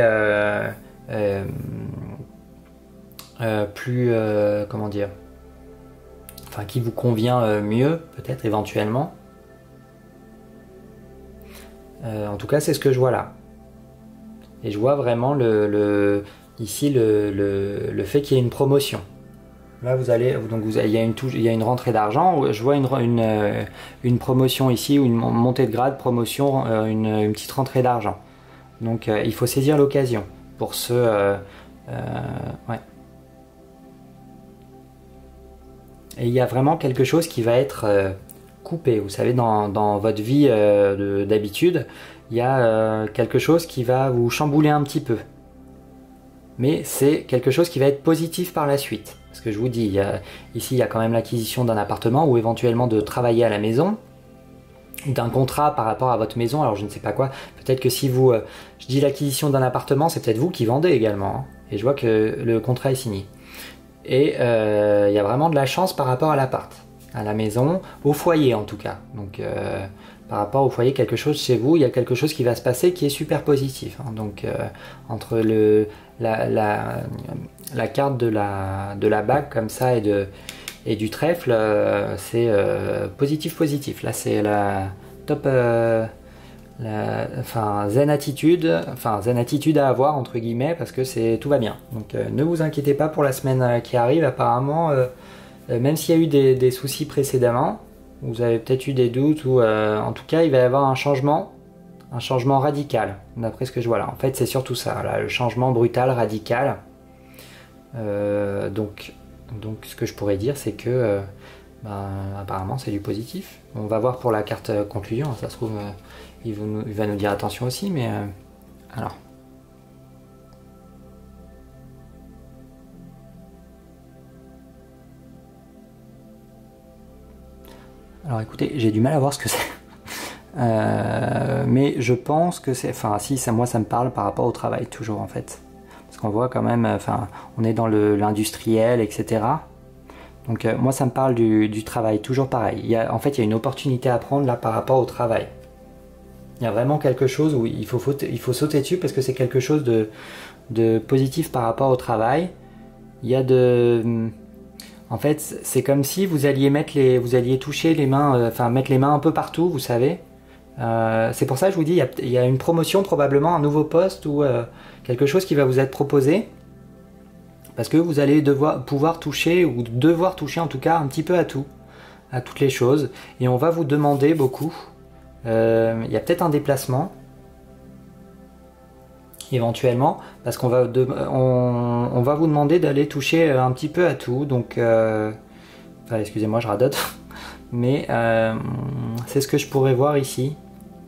S1: plus comment dire, qui vous convient mieux, peut-être éventuellement. En tout cas, c'est ce que je vois là. Et je vois vraiment ici le fait qu'il y ait une promotion. Là, il y a une rentrée d'argent. Je vois une promotion ici, ou une montée de grade, promotion, une petite rentrée d'argent. Donc, il faut saisir l'occasion pour ce... ouais. Et il y a vraiment quelque chose qui va être coupé. Vous savez, dans votre vie d'habitude, il y a quelque chose qui va vous chambouler un petit peu. Mais c'est quelque chose qui va être positif par la suite. Parce que je vous dis, ici il y a quand même l'acquisition d'un appartement, ou éventuellement de travailler à la maison, d'un contrat par rapport à votre maison. Alors je ne sais pas quoi. Peut-être que si vous... je dis l'acquisition d'un appartement, c'est peut-être vous qui vendez également. Hein. Et je vois que le contrat est signé. Et il y a vraiment de la chance par rapport à l'appart, à la maison, au foyer en tout cas. Donc par rapport au foyer, quelque chose chez vous, il y a quelque chose qui va se passer qui est super positif. Hein. Donc entre la carte de la bague comme ça et du trèfle, c'est positif. Là c'est la top... zen attitude à avoir entre guillemets, parce que tout va bien. Donc ne vous inquiétez pas pour la semaine qui arrive. Apparemment, même s'il y a eu des soucis précédemment, vous avez peut-être eu des doutes, ou en tout cas il va y avoir un changement radical, d'après ce que je vois là. En fait c'est surtout ça, là, le changement brutal, radical. Donc ce que je pourrais dire, c'est que apparemment c'est du positif. On va voir pour la carte conclusion, ça se trouve il va nous dire attention aussi, mais alors. Alors écoutez, j'ai du mal à voir ce que c'est. Mais je pense que c'est... si, moi ça me parle par rapport au travail, toujours en fait. Parce qu'on voit quand même, on est dans l'industriel, etc. Donc moi ça me parle du travail, toujours pareil. En fait, il y a une opportunité à prendre là par rapport au travail. Il y a vraiment quelque chose où il faut sauter dessus, parce que c'est quelque chose de positif par rapport au travail. Il y a en fait, c'est comme si vous alliez toucher les mains, mettre les mains un peu partout, vous savez. C'est pour ça que je vous dis, il y a une promotion, probablement un nouveau poste, ou quelque chose qui va vous être proposé. Parce que vous allez pouvoir toucher, ou devoir toucher en tout cas un petit peu à tout, à toutes les choses. Et on va vous demander beaucoup. Il y a peut-être un déplacement. éventuellement, parce qu'on va, on va vous demander d'aller toucher un petit peu à tout, donc enfin, excusez-moi, je radote, mais c'est ce que je pourrais voir ici.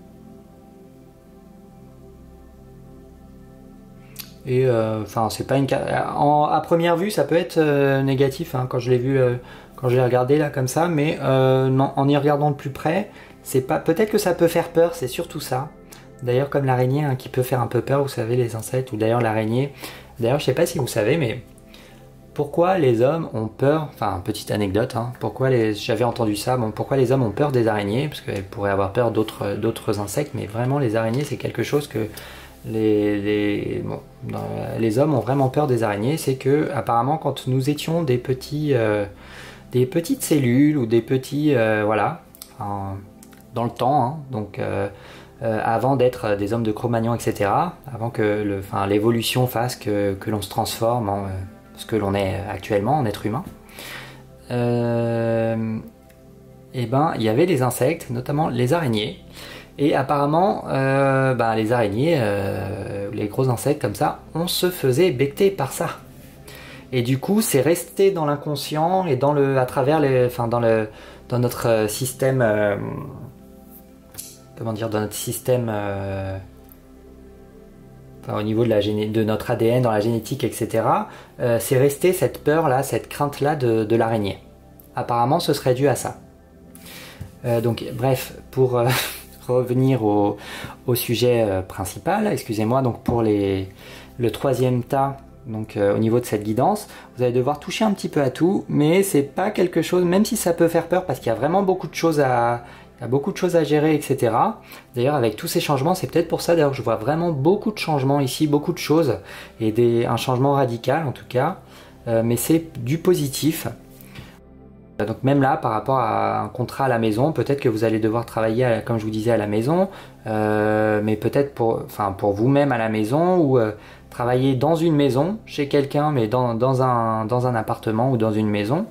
S1: Et enfin, c'est pas une à première vue, ça peut être négatif hein, quand je l'ai vu, quand je l'ai regardé là comme ça, mais non, en y regardant de plus près, c'est pas. Peut-être que ça peut faire peur, c'est surtout ça. D'ailleurs, comme l'araignée hein, qui peut faire un peu peur, vous savez, les insectes, ou d'ailleurs l'araignée. D'ailleurs, je sais pas si vous savez, mais pourquoi les hommes ont peur, enfin, petite anecdote, hein, j'avais entendu ça, bon, pourquoi les hommes ont peur des araignées, parce qu'elles pourraient avoir peur d'autres insectes, mais vraiment les araignées, c'est quelque chose que les hommes ont vraiment peur des araignées, c'est que apparemment quand nous étions des petites cellules ou des petits, voilà, enfin, dans le temps, hein, donc avant d'être des hommes de Cro-Magnon, etc., avant que l'évolution fasse que l'on se transforme en ce que l'on est actuellement en être humain, et ben il y avait des insectes, notamment les araignées, et apparemment les araignées, les gros insectes comme ça, on se faisait becter par ça. Et du coup, c'est resté dans l'inconscient et dans notre système, comment dire, dans notre système, au niveau de notre ADN, dans la génétique, etc. C'est resté cette peur-là, cette crainte-là de l'araignée. Apparemment, ce serait dû à ça. Donc, bref, pour revenir au sujet principal, excusez-moi, donc pour le troisième tas. Donc au niveau de cette guidance, vous allez devoir toucher un petit peu à tout, mais c'est pas quelque chose, même si ça peut faire peur, parce qu'il y a vraiment beaucoup de choses à gérer, etc. D'ailleurs, avec tous ces changements, c'est peut-être pour ça d'ailleurs que je vois vraiment beaucoup de changements ici, beaucoup de choses, et un changement radical en tout cas, mais c'est du positif. Donc même là, par rapport à un contrat à la maison, peut-être que vous allez devoir travailler, comme je vous disais, à la maison, mais peut-être pour vous-même à la maison, ou travailler dans une maison, chez quelqu'un, mais dans un appartement ou dans une maison.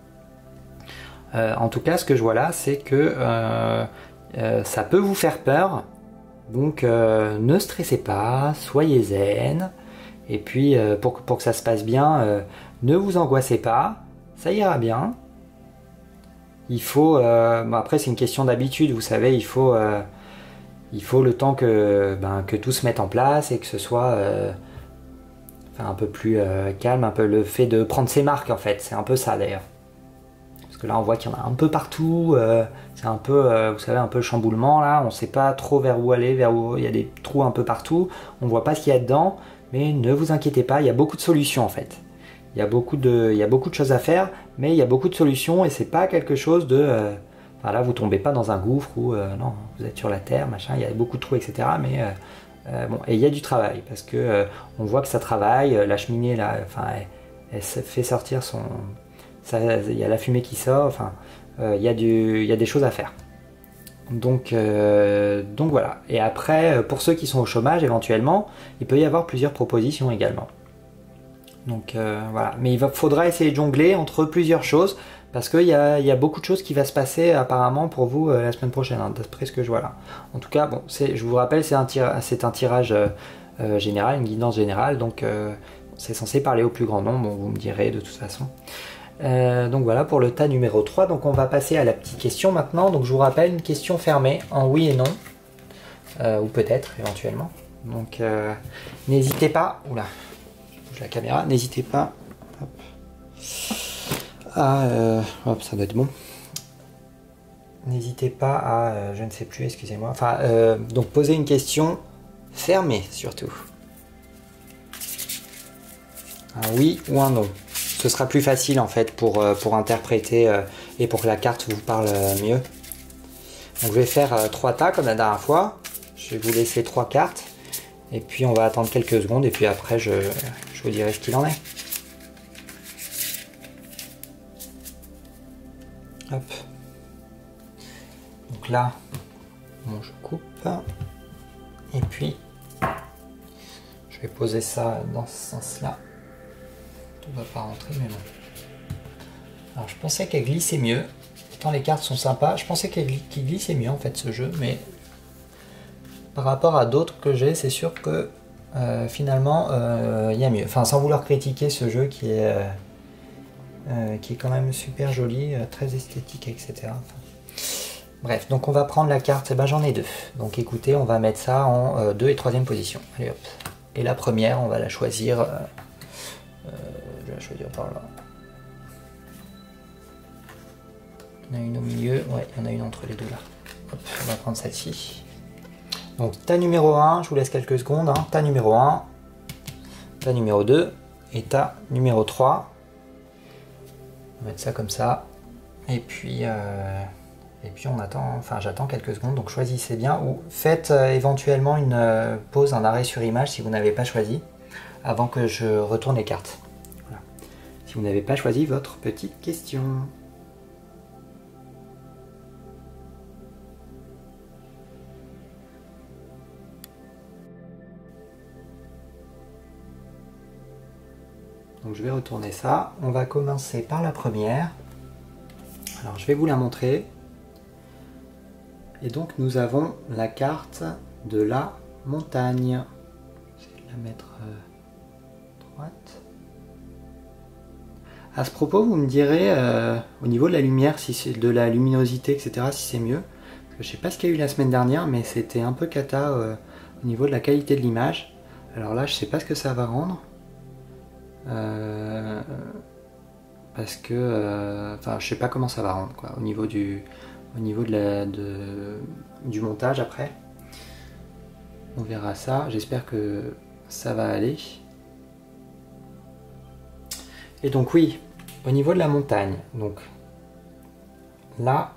S1: En tout cas, ce que je vois là, c'est que ça peut vous faire peur, donc ne stressez pas, soyez zen, et puis pour que ça se passe bien, ne vous angoissez pas, ça ira bien. Il faut, après c'est une question d'habitude, vous savez, il faut le temps que tout se mette en place et que ce soit un peu plus calme, un peu le fait de prendre ses marques en fait, c'est un peu ça d'ailleurs. Parce que là on voit qu'il y en a un peu partout, c'est un peu, vous savez, un peu le chamboulement là, on ne sait pas trop vers où aller, il y a des trous un peu partout, on ne voit pas ce qu'il y a dedans, mais ne vous inquiétez pas, il y a beaucoup de solutions en fait. Il y a beaucoup de choses à faire, mais il y a beaucoup de solutions et c'est pas quelque chose de... là, vous tombez pas dans un gouffre ou non, vous êtes sur la terre, machin, il y a beaucoup de trous, etc. Mais bon, et il y a du travail parce que on voit que ça travaille, la cheminée là, elle se fait sortir il y a la fumée qui sort, il y a des choses à faire. Donc voilà. Et après, pour ceux qui sont au chômage, éventuellement, il peut y avoir plusieurs propositions également. Donc voilà, mais faudra essayer de jongler entre plusieurs choses parce qu'il y a beaucoup de choses qui va se passer apparemment pour vous la semaine prochaine, hein, d'après ce que je vois là. En tout cas, bon, je vous rappelle, c'est un tirage général, une guidance générale, donc c'est censé parler au plus grand nombre, bon, vous me direz de toute façon. Donc voilà pour le tas numéro 3, donc on va passer à la petite question maintenant. Donc je vous rappelle, une question fermée en oui et non, ou peut-être éventuellement. Donc n'hésitez pas, oula, la caméra, n'hésitez pas hop, ça doit être bon. N'hésitez pas à, je ne sais plus, excusez-moi, donc poser une question fermée surtout. Un oui ou un non. Ce sera plus facile en fait pour interpréter et pour que la carte vous parle mieux. Donc je vais faire 3 tas comme la dernière fois. Je vais vous laisser 3 cartes. Et puis on va attendre quelques secondes et puis après je vous dirai ce qu'il en est. Hop. Donc là, bon, je coupe. Et puis, je vais poser ça dans ce sens-là. Tout ne va pas rentrer, mais bon. Alors je pensais qu'elle glissait mieux. Pourtant les cartes sont sympas. Je pensais qu'il glissait mieux en fait ce jeu, mais par rapport à d'autres que j'ai, c'est sûr que finalement, il y a mieux. Enfin, sans vouloir critiquer ce jeu qui est quand même super joli, très esthétique, etc. Enfin, bref, donc on va prendre la carte, ben, j'en ai deux. Donc écoutez, on va mettre ça en 2 et 3e position. Allez hop. Et la première, on va la choisir. Je vais la choisir par là. Il y en a une au milieu, ouais, il y en a une entre les deux là. Hop, on va prendre celle-ci. Donc ta numéro 1, je vous laisse quelques secondes, hein. Ta numéro 1, ta numéro 2 et ta numéro 3. On va mettre ça comme ça. Et puis on attend, enfin j'attends quelques secondes, donc choisissez bien ou faites éventuellement une pause, un arrêt sur image si vous n'avez pas choisi, avant que je retourne les cartes. Voilà. Si vous n'avez pas choisi votre petite question. Donc je vais retourner ça. On va commencer par la première. Alors je vais vous la montrer. Et donc nous avons la carte de la montagne. Je vais la mettre droite. À ce propos, vous me direz au niveau de la lumière, si c'est de la luminosité, etc., si c'est mieux. Parce que je sais pas ce qu'il y a eu la semaine dernière, mais c'était un peu cata au niveau de la qualité de l'image. Alors là, je sais pas ce que ça va rendre. Parce que enfin je sais pas comment ça va rendre quoi, au niveau du montage après. On verra ça, j'espère que ça va aller. Et donc oui, au niveau de la montagne, donc là,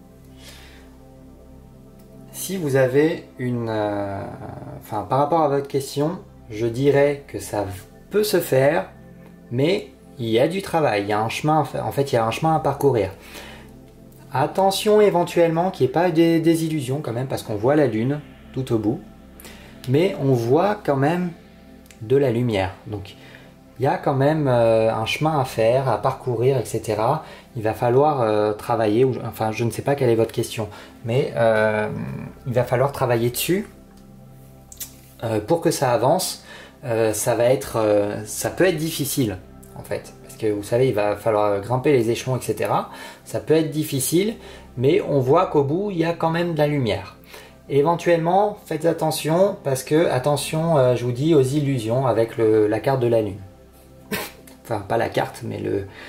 S1: si vous avez une enfin par rapport à votre question, je dirais que ça peut se faire, mais il y a du travail, il y a un chemin à faire. En fait, il y a un chemin à parcourir. Attention éventuellement qu'il n'y ait pas des désillusions quand même, parce qu'on voit la lune tout au bout, mais on voit quand même de la lumière. Donc il y a quand même un chemin à faire, à parcourir, etc. Il va falloir travailler, enfin je ne sais pas quelle est votre question, mais il va falloir travailler dessus pour que ça avance. Ça peut être difficile en fait, parce que vous savez, il va falloir grimper les échelons, etc. Ça peut être difficile, mais on voit qu'au bout, il y a quand même de la lumière. Éventuellement, faites attention, parce que, attention, je vous dis, aux illusions avec la carte de la lune. Enfin, pas la carte, mais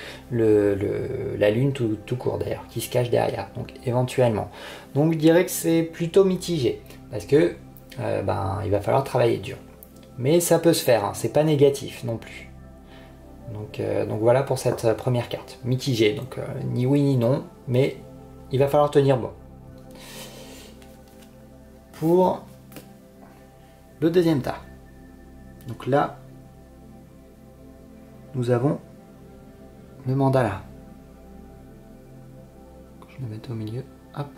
S1: la lune tout court d'ailleurs, qui se cache derrière, donc éventuellement. Donc je dirais que c'est plutôt mitigé, parce que il va falloir travailler dur. Mais ça peut se faire, hein, c'est pas négatif non plus. Donc voilà pour cette première carte. Mitigée, donc ni oui ni non, mais il va falloir tenir bon. Pour le deuxième tas. Donc là, nous avons le mandala. Je vais le mettre au milieu. Hop.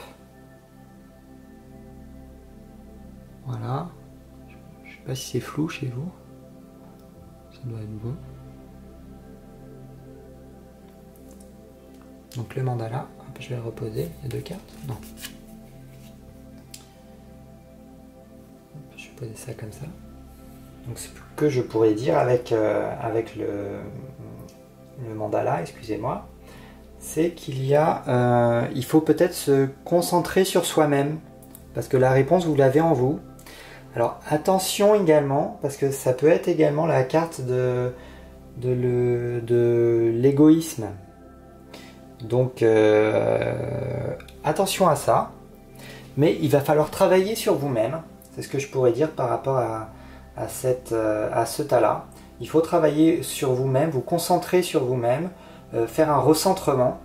S1: Voilà. Je sais pas si c'est flou chez vous. Ça doit être bon. Donc le mandala, hop, je vais le reposer. Il y a deux cartes. Non. Hop, je vais poser ça comme ça. Donc ce que je pourrais dire avec le mandala, excusez-moi, c'est qu'il y a, il faut peut-être se concentrer sur soi-même, parce que la réponse vous l'avez en vous. Alors attention également, parce que ça peut être également la carte de l'égoïsme. Donc attention à ça, mais il va falloir travailler sur vous-même. C'est ce que je pourrais dire par rapport à ce tas-là. Il faut travailler sur vous-même, vous concentrer sur vous-même, faire un recentrement.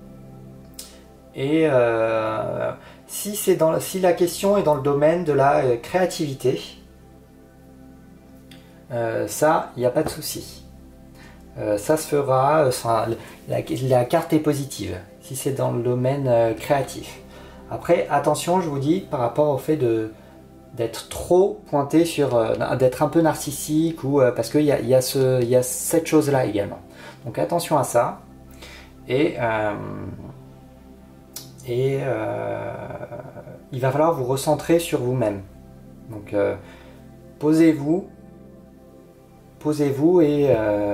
S1: Et si la question est dans le domaine de la créativité, ça, il n'y a pas de souci. Ça se fera, la carte est positive, si c'est dans le domaine créatif. Après, attention, je vous dis, par rapport au fait d'être trop pointé sur, d'être un peu narcissique, ou parce qu'il y a cette chose-là également. Donc attention à ça. Et il va falloir vous recentrer sur vous-même. Donc posez-vous, posez-vous et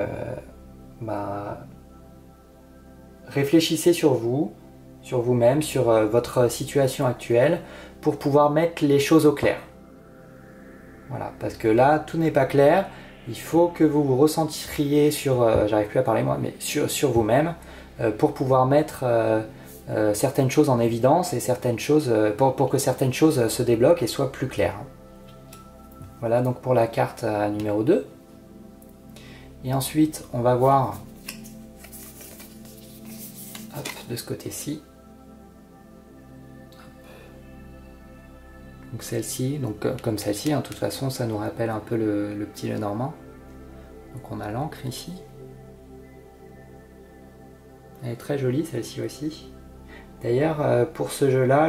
S1: réfléchissez sur vous-même, sur votre situation actuelle, pour pouvoir mettre les choses au clair. Voilà, parce que là, tout n'est pas clair. Il faut que vous vous ressentiriez sur, j'arrive plus à parler moi, mais sur vous-même, pour pouvoir mettre certaines choses en évidence et certaines choses, pour que certaines choses se débloquent et soient plus claires. Voilà donc pour la carte numéro 2. Et ensuite, on va voir de ce côté-ci. Donc celle-ci, donc comme celle-ci, de toute façon, ça nous rappelle un peu le petit Lenormand. Donc on a l'encre ici. Elle est très jolie celle-ci aussi. D'ailleurs, pour ce jeu-là,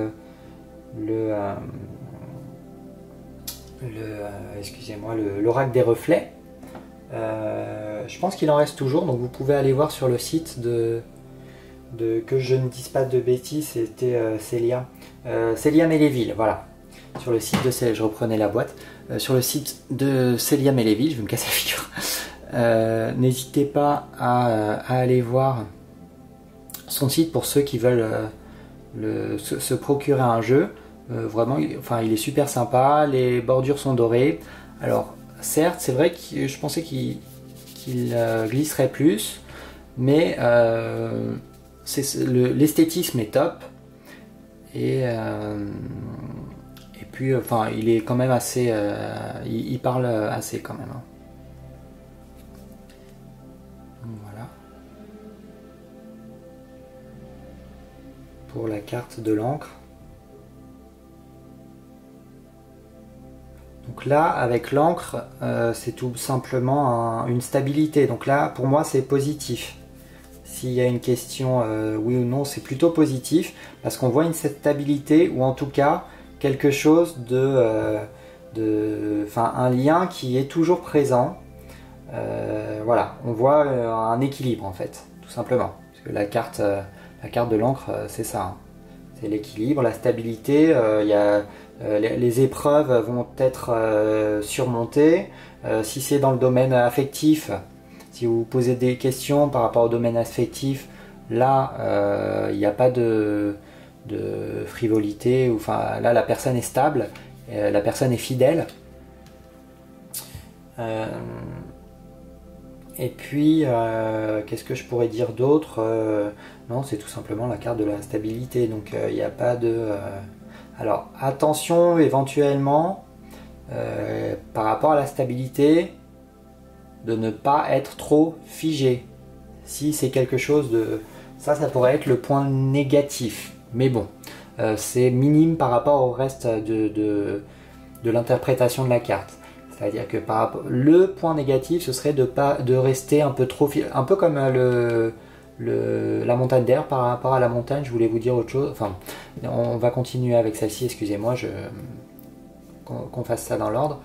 S1: excusez-moi, l'oracle des reflets, je pense qu'il en reste toujours, donc vous pouvez aller voir sur le site que je ne dise pas de bêtises, c'était Célia Méléville, voilà. Sur le site de Célia, je reprenais la boîte, sur le site de Célia Méléville, je vais me casser la figure. N'hésitez pas à aller voir son site pour ceux qui veulent se procurer un jeu. Vraiment, il est super sympa, les bordures sont dorées. Alors, certes, c'est vrai que je pensais qu'il glisserait plus, mais l'esthétisme est top. Et puis, il est quand même assez... il parle assez quand même. Hein. Voilà. Pour la carte de l'encre. Donc là, avec l'encre, c'est tout simplement une stabilité. Donc là, pour moi, c'est positif. S'il y a une question oui ou non, c'est plutôt positif parce qu'on voit une stabilité ou en tout cas quelque chose un lien qui est toujours présent. Voilà, on voit un équilibre en fait, tout simplement. Parce que la carte de l'encre, c'est ça. Hein. C'est l'équilibre, la stabilité. Les épreuves vont être surmontées. Si c'est dans le domaine affectif, si vous posez des questions par rapport au domaine affectif, là, il n'y a pas de frivolité. Là, la personne est stable, la personne est fidèle. Et puis, qu'est-ce que je pourrais dire d'autre non, c'est tout simplement la carte de la stabilité. Donc, il n'y a pas de... Alors, attention éventuellement, par rapport à la stabilité, de ne pas être trop figé. Si c'est quelque chose de... Ça pourrait être le point négatif. Mais bon, c'est minime par rapport au reste de l'interprétation de la carte. C'est-à-dire que le point négatif, ce serait de rester un peu trop... Un peu comme la montagne d'air par rapport à la montagne, je voulais vous dire autre chose. Enfin, on va continuer avec celle-ci, excusez-moi, qu'on fasse ça dans l'ordre.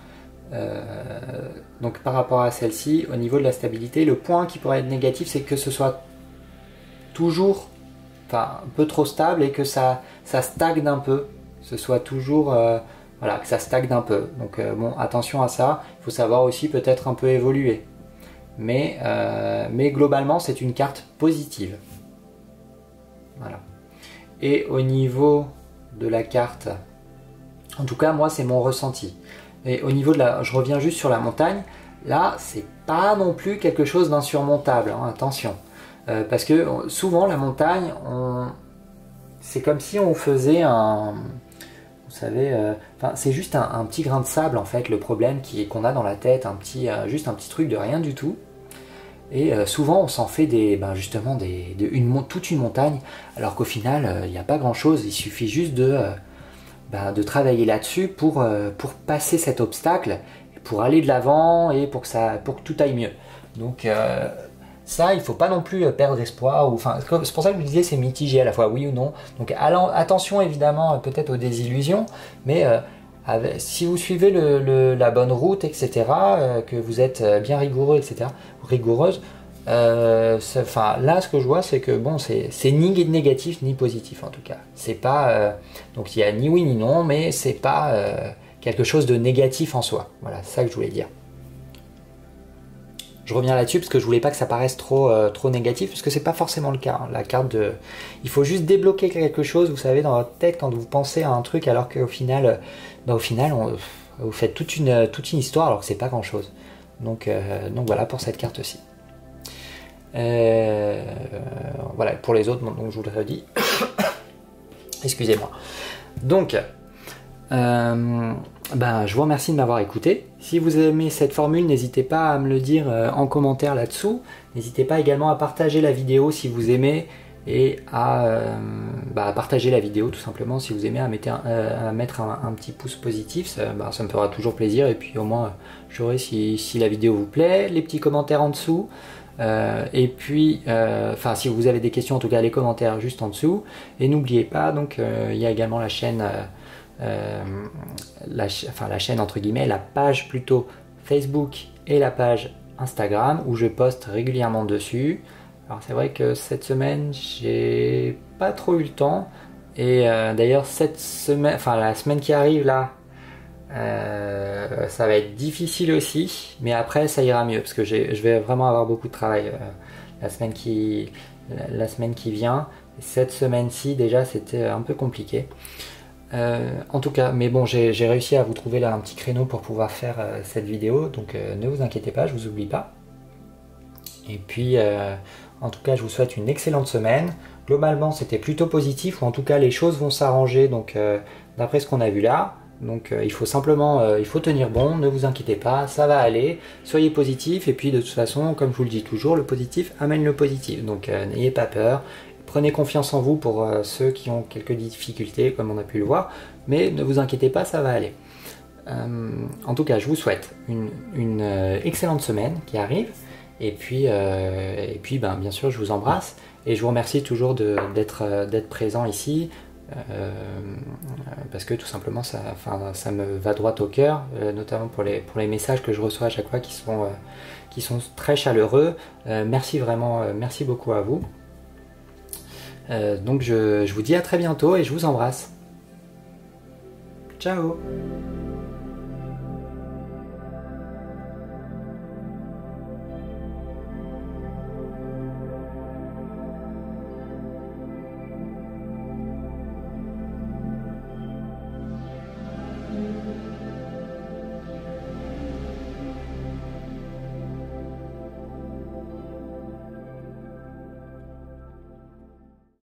S1: Donc par rapport à celle-ci, au niveau de la stabilité, le point qui pourrait être négatif, c'est que ce soit toujours un peu trop stable et que ça stagne un peu. Ce soit toujours... voilà, que ça stagne un peu. Donc bon, attention à ça. Il faut savoir aussi peut-être un peu évoluer. Mais globalement, c'est une carte positive. Voilà. Et au niveau de la carte, en tout cas, moi, c'est mon ressenti. Et au niveau de je reviens juste sur la montagne. Là, c'est pas non plus quelque chose d'insurmontable. Hein, attention. Parce que souvent, la montagne, c'est comme si on faisait vous savez, c'est juste un petit grain de sable en fait, le problème qu'on a dans la tête, juste un petit truc de rien du tout. Et souvent on s'en fait justement toute une montagne, alors qu'au final il n'y a pas grand chose, il suffit juste de travailler là-dessus pour passer cet obstacle, pour aller de l'avant et pour que tout aille mieux. Donc ça, il ne faut pas non plus perdre espoir. C'est pour ça que je vous disais, c'est mitigé à la fois, oui ou non. Donc attention évidemment peut-être aux désillusions, mais si vous suivez la bonne route, etc., que vous êtes bien rigoureux, etc., rigoureuse, là ce que je vois, c'est que bon, c'est ni négatif ni positif en tout cas. C'est pas donc il n'y a ni oui ni non, mais c'est pas quelque chose de négatif en soi. Voilà, c'est ça que je voulais dire. Je reviens là-dessus parce que je voulais pas que ça paraisse trop négatif, parce que c'est pas forcément le cas. Hein. La carte de... Il faut juste débloquer quelque chose, vous savez, dans votre tête quand vous pensez à un truc, alors qu'au final, vous faites toute une histoire alors que c'est pas grand-chose. Donc voilà pour cette carte-ci. Voilà, pour les autres, donc je vous le redis. Excusez-moi. Donc, je vous remercie de m'avoir écouté. Si vous aimez cette formule, n'hésitez pas à me le dire en commentaire là-dessous. N'hésitez pas également à partager la vidéo si vous aimez et à partager la vidéo tout simplement si vous aimez, à mettre un petit pouce positif. Ça me fera toujours plaisir et puis au moins j'aurai si la vidéo vous plaît, les petits commentaires en dessous. Et puis, si vous avez des questions, en tout cas les commentaires juste en dessous. Et n'oubliez pas, donc il y a également la chaîne, la chaîne entre guillemets, la page plutôt Facebook et la page Instagram où je poste régulièrement dessus. Alors c'est vrai que cette semaine j'ai pas trop eu le temps. Et d'ailleurs cette semaine, la semaine qui arrive là, ça va être difficile aussi, mais après ça ira mieux parce que je vais vraiment avoir beaucoup de travail la semaine qui vient. Cette semaine-ci déjà c'était un peu compliqué. En tout cas, mais bon, j'ai réussi à vous trouver là un petit créneau pour pouvoir faire cette vidéo, donc ne vous inquiétez pas, je vous oublie pas. Et puis en tout cas je vous souhaite une excellente semaine. Globalement c'était plutôt positif, ou en tout cas les choses vont s'arranger, donc d'après ce qu'on a vu là. Donc il faut simplement, il faut tenir bon, ne vous inquiétez pas, ça va aller, soyez positif, et puis de toute façon, comme je vous le dis toujours, le positif amène le positif, donc n'ayez pas peur, prenez confiance en vous pour ceux qui ont quelques difficultés, comme on a pu le voir, mais ne vous inquiétez pas, ça va aller. En tout cas, je vous souhaite une excellente semaine qui arrive, et puis bien sûr, je vous embrasse, et je vous remercie toujours d'être présent ici, parce que tout simplement ça me va droit au cœur, notamment pour les messages que je reçois à chaque fois qui sont très chaleureux. Merci vraiment, merci beaucoup à vous. Donc je vous dis à très bientôt et je vous embrasse. Ciao.